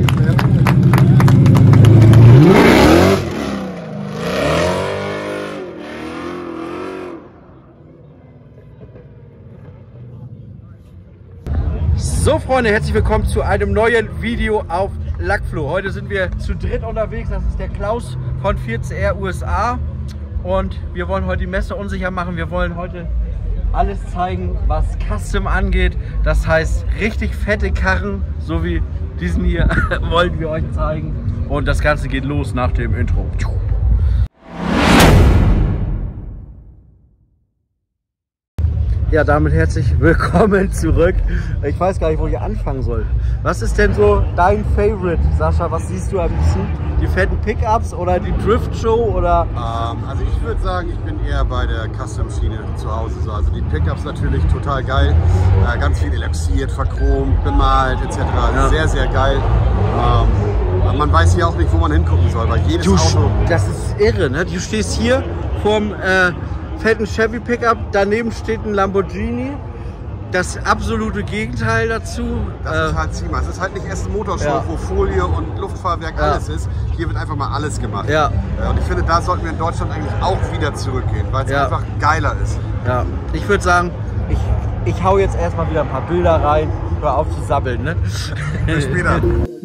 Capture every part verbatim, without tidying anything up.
So Freunde, herzlich willkommen zu einem neuen Video auf Lackfloh. Heute sind wir zu dritt unterwegs. Das ist der Klaus von vier C R U S A und wir wollen heute die Messe unsicher machen. Wir wollen heute alles zeigen, was Custom angeht. Das heißt, richtig fette Karren, so wie diesen hier, wollen wir euch zeigen. Und das Ganze geht los nach dem Intro. Ja, damit herzlich willkommen zurück. Ich weiß gar nicht, wo ich anfangen soll. Was ist denn so dein Favorite, Sascha? Was siehst du am liebsten? Die fetten Pickups oder die Drift Show oder? Ähm, also ich würde sagen, ich bin eher bei der Custom-Schiene zu Hause. So. Also die Pickups natürlich total geil. Äh, ganz viel elepsiert, verchromt, bemalt et cetera. Ja. Sehr, sehr geil. Ähm, aber man weiß hier auch nicht, wo man hingucken soll, weil jedes du, Auto... Das ist irre, ne? Du stehst hier vorm äh, fetten Chevy Pickup, daneben steht ein Lamborghini. Das absolute Gegenteil dazu. Das äh, ist halt Zima. Es ist halt nicht erst ein Motorshow, ja. wo Folie und Luftfahrwerk ja. alles ist. Hier wird einfach mal alles gemacht. Ja. Und ich finde, da sollten wir in Deutschland eigentlich auch wieder zurückgehen, weil es ja. einfach geiler ist. Ja, ich würde sagen, ich, ich hau jetzt erstmal wieder ein paar Bilder rein. Hör auf zu sabbeln, ne? Bis später.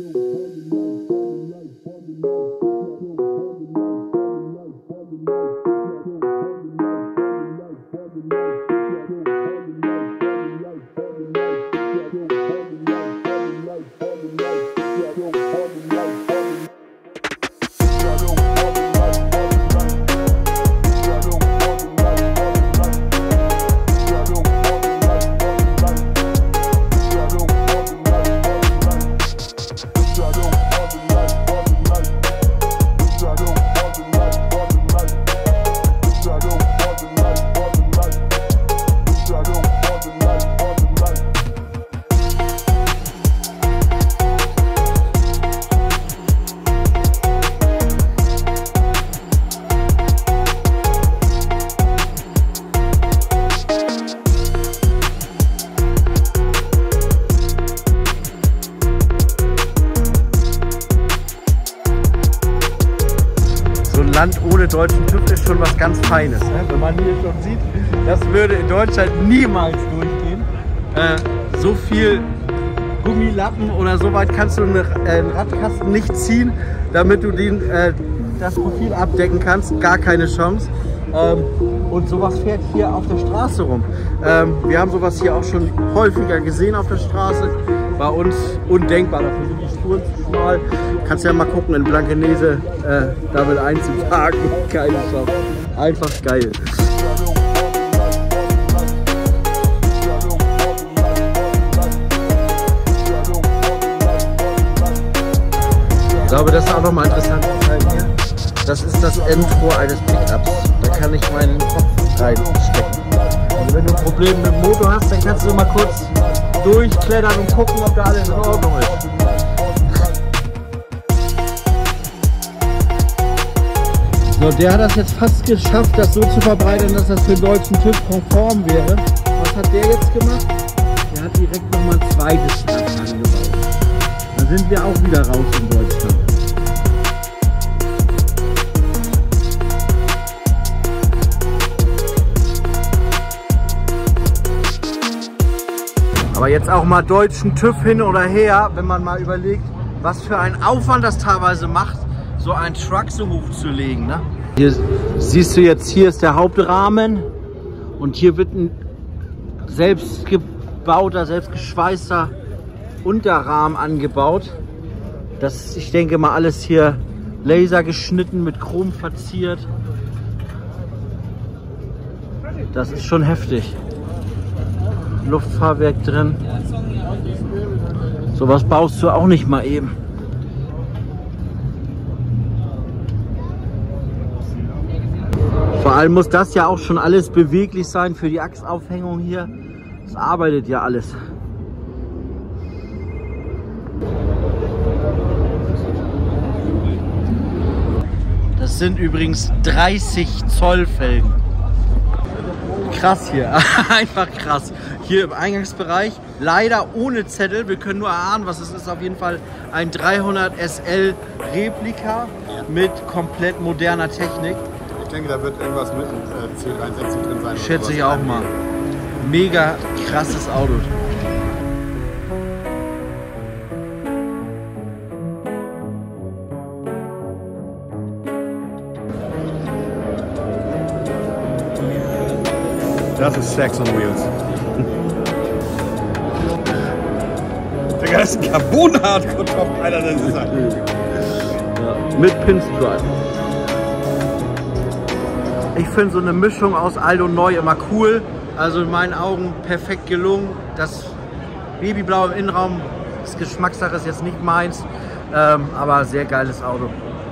Land ohne deutschen TÜV ist schon was ganz Feines. Ne? Wenn man hier schon sieht, das würde in Deutschland niemals durchgehen. Äh, so viel Gummilappen oder so weit kannst du einen äh, Radkasten nicht ziehen, damit du den, äh, das Profil abdecken kannst. Gar keine Chance. Ähm, und sowas fährt hier auf der Straße rum. Ähm, wir haben sowas hier auch schon häufiger gesehen auf der Straße. Bei uns undenkbar, dafür sind die Spuren zu schmal. Kannst ja mal gucken, in Blankenese äh, damit einzuparken. Keine Chance. Einfach geil. Ich glaube, das ist auch nochmal interessant zu zeigen hier. Das ist das Endrohr eines Pickups. Da kann ich meinen Kopf reinstecken. Also wenn du ein Problem mit dem Motor hast, dann kannst du mal kurz durchklettern und gucken, ob da alles in Ordnung ist. So, der hat das jetzt fast geschafft, das so zu verbreitern, dass das für den deutschen TÜV konform wäre. Was hat der jetzt gemacht? Der hat direkt nochmal ein zweites Rad angebaut. Dann sind wir auch wieder raus in Deutschland. Aber jetzt auch mal deutschen TÜV hin oder her, wenn man mal überlegt, was für einen Aufwand das teilweise macht, so einen Truck so hochzulegen. Ne? Hier siehst du jetzt, hier ist der Hauptrahmen und hier wird ein selbstgebauter, selbstgeschweißter Unterrahmen angebaut. Das ist, ich denke mal, alles hier laser geschnitten, mit Chrom verziert. Das ist schon heftig. Luftfahrwerk drin. Sowas baust du auch nicht mal eben. Vor allem muss das ja auch schon alles beweglich sein für die Achsaufhängung hier. Das arbeitet ja alles. Das sind übrigens dreißig Zoll Felgen. Krass hier, einfach krass. hier im Eingangsbereich. Leider ohne Zettel. Wir können nur erahnen, was es ist. Auf jeden Fall ein dreihundert S L Replika mit komplett moderner Technik. Ich denke, da wird irgendwas mit äh, C drei-Sätzen drin sein. Schätze ich auch mal. Mega krasses Auto. Das ist Sex on Wheels. Digga, das ist ein Carbon-Hardcore-Top, Alter, das ist ein... Ja, mit Pinstripe. Ich finde so eine Mischung aus alt und neu immer cool. Also in meinen Augen perfekt gelungen. Das Babyblau im Innenraum, das Geschmackssache ist jetzt nicht meins, ähm, aber sehr geiles Auto.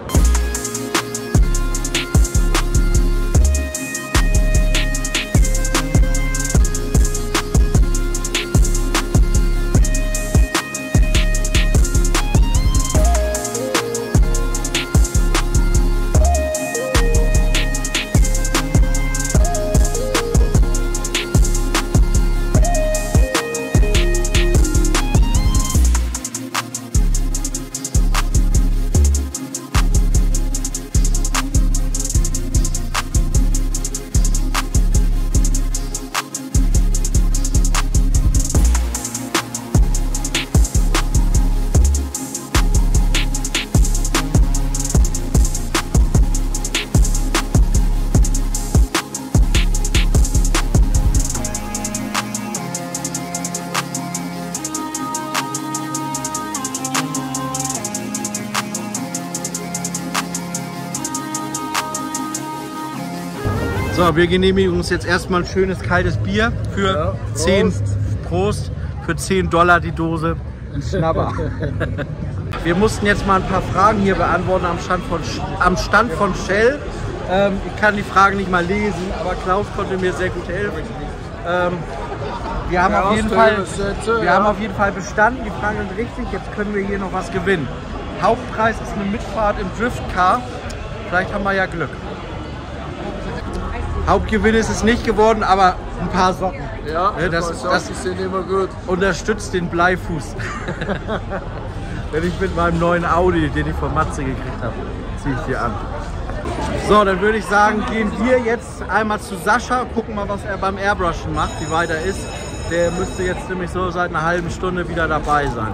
So, wir genehmigen uns jetzt erstmal ein schönes kaltes Bier für ja, zehn Prost, für zehn Dollar die Dose. Ein Schnapper. Wir mussten jetzt mal ein paar Fragen hier beantworten am Stand von, am Stand von Shell. Ähm, ich kann die Fragen nicht mal lesen, aber Klaus konnte mir sehr gut helfen. Ähm, wir haben, auf jeden Fall, wir haben auf jeden Fall bestanden, die Fragen sind richtig, jetzt können wir hier noch was gewinnen. Hauptpreis ist eine Mitfahrt im Driftcar, vielleicht haben wir ja Glück. Hauptgewinn ist es nicht geworden, aber ein paar Socken. Ja, ja das, das, das das sind immer gut. Unterstützt den Bleifuß. Wenn ich mit meinem neuen Audi, den ich von Matze gekriegt habe, ziehe ich hier an. So, dann würde ich sagen, gehen wir jetzt einmal zu Sascha, gucken mal, was er beim Airbrushen macht, wie weit er ist. Der müsste jetzt nämlich so seit einer halben Stunde wieder dabei sein.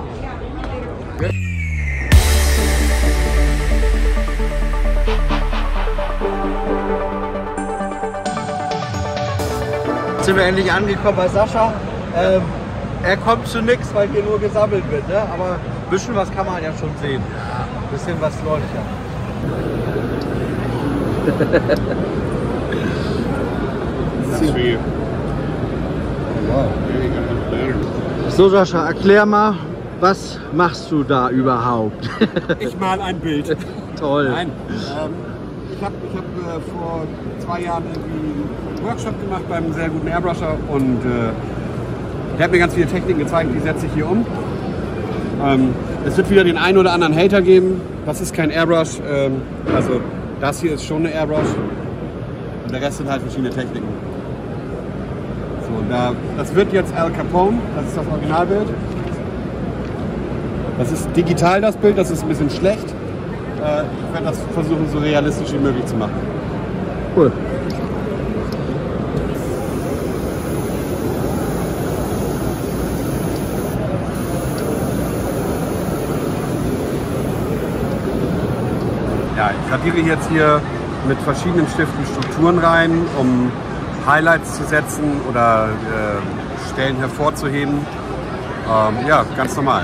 Jetzt sind wir endlich angekommen bei Sascha. Ähm, er kommt zu nichts, weil hier nur gesammelt wird, ne? Aber ein bisschen was kann man ja schon sehen. Ein bisschen was läuft ja. So Sascha, erklär mal, was machst du da überhaupt? Ich mal ein Bild. Toll. Nein, ähm, ich habe ich hab, äh, vor zwei Jahren irgendwie einen Workshop gemacht beim sehr guten Airbrusher und äh, der hat mir ganz viele Techniken gezeigt, die setze ich hier um. Ähm, es wird wieder den einen oder anderen Hater geben, das ist kein Airbrush, ähm, also das hier ist schon eine Airbrush und der Rest sind halt verschiedene Techniken. So, und da, das wird jetzt Al Capone, das ist das Originalbild. Das ist digital das Bild, das ist ein bisschen schlecht. Äh, ich werde das versuchen so realistisch wie möglich zu machen. Cool. Ja, ich radiere jetzt hier mit verschiedenen Stiften Strukturen rein, um Highlights zu setzen oder äh, Stellen hervorzuheben. Ähm, ja, ganz normal.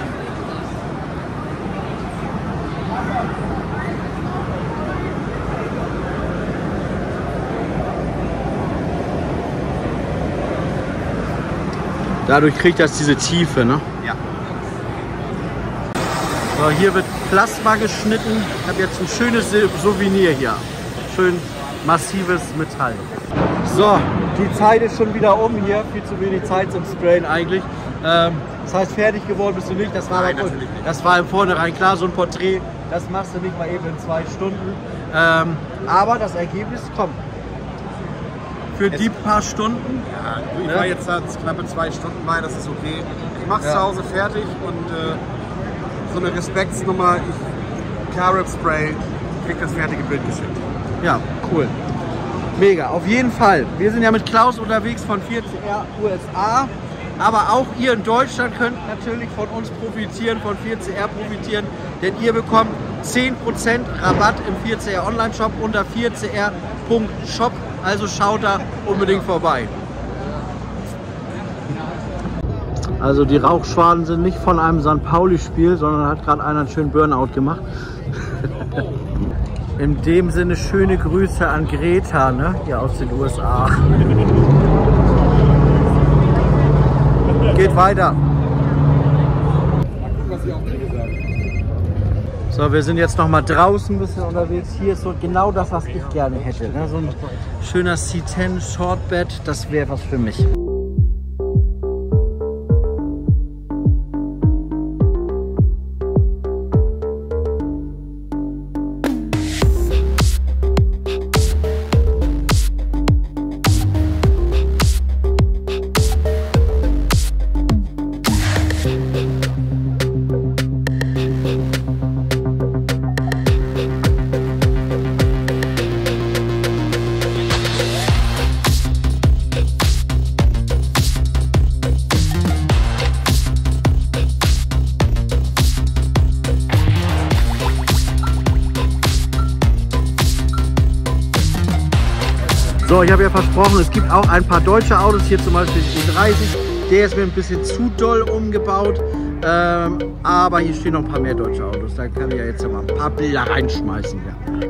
Dadurch kriegt das diese Tiefe, ne? Ja. So, hier wird Plasma geschnitten. Ich habe jetzt ein schönes Souvenir hier. Schön massives Metall. So, die Zeit ist schon wieder um hier. Viel zu wenig Zeit zum Sprayen eigentlich. Ähm, das heißt, fertig geworden bist du nicht. Das war, Nein, bei, natürlich nicht. das war im Vornherein klar, so ein Porträt. Das machst du nicht mal eben in zwei Stunden. Ähm, aber das Ergebnis kommt. für die paar Stunden. Ja, ich Ja. war jetzt da knappe zwei Stunden bei, das ist okay. Ich mach's Ja. zu Hause fertig und äh, so eine Respektsnummer, ich Carib Spray, krieg das fertige Bild geschickt. Ja, cool. Mega, auf jeden Fall. Wir sind ja mit Klaus unterwegs von vier C R U S A. Aber auch ihr in Deutschland könnt natürlich von uns profitieren, von vier C R profitieren. Denn ihr bekommt zehn Prozent Rabatt im vier C R Online-Shop unter vier c r punkt shop. Also schaut da unbedingt vorbei. Also die Rauchschwaden sind nicht von einem Sankt Pauli-Spiel, sondern hat gerade einer einen schönen Burnout gemacht. In dem Sinne schöne Grüße an Greta, ne? Hier aus den U S A. Geht weiter. So, wir sind jetzt noch mal draußen ein bisschen unterwegs. Hier ist so genau das, was ich gerne hätte. Ne? So ein schöner C zehn Shortbed, das wäre was für mich. So, ich habe ja versprochen, es gibt auch ein paar deutsche Autos, hier zum Beispiel den E dreißig, der ist mir ein bisschen zu doll umgebaut, ähm, aber hier stehen noch ein paar mehr deutsche Autos, da kann ich ja jetzt mal ein paar Bilder reinschmeißen. Ja.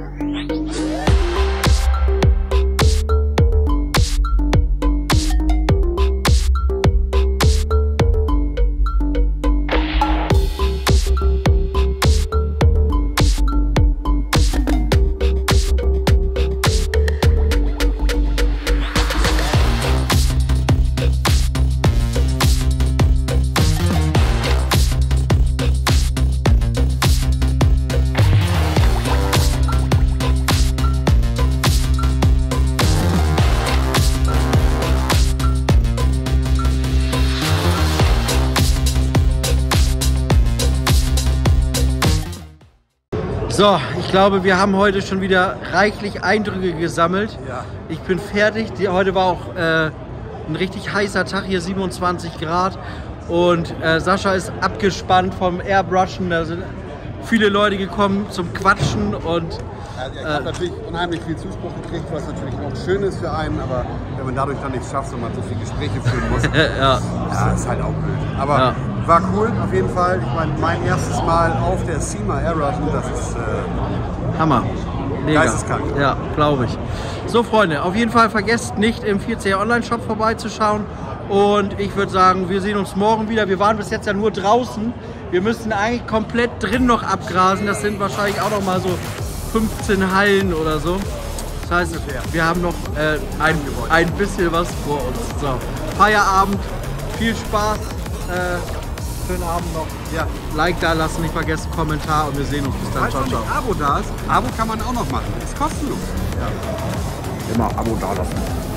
So, ich glaube, wir haben heute schon wieder reichlich Eindrücke gesammelt. Ja. Ich bin fertig. Die, heute war auch äh, ein richtig heißer Tag, hier siebenundzwanzig Grad. Und äh, Sascha ist abgespannt vom Airbrushen. Da sind viele Leute gekommen zum Quatschen. Und Also ich habe natürlich unheimlich viel Zuspruch gekriegt, was natürlich auch schön ist für einen, aber wenn man dadurch dann nichts schafft und man so viele Gespräche führen muss, ja. ja, ist halt auch blöd. Aber Ja. war cool auf jeden Fall. Ich meine, mein erstes Mal auf der SEMA Airbrushen, das ist äh, Hammer. Mega. Geisteskrank. Ja, glaube ich. So, Freunde, auf jeden Fall vergesst nicht, im vier C R Online-Shop vorbeizuschauen. Und ich würde sagen, wir sehen uns morgen wieder. Wir waren bis jetzt ja nur draußen. Wir müssen eigentlich komplett drin noch abgrasen. Das sind wahrscheinlich auch noch mal so fünfzehn Hallen oder so. Das heißt, wir haben noch äh, ein, ein bisschen was vor uns. So, Feierabend, viel Spaß, äh, schönen Abend noch. ja. Like da lassen, nicht vergessen, Kommentar und wir sehen uns. Bis dann, Falls ciao, noch ciao. nicht Abo da ist, Abo kann man auch noch machen. Ist kostenlos. Immer Abo da lassen.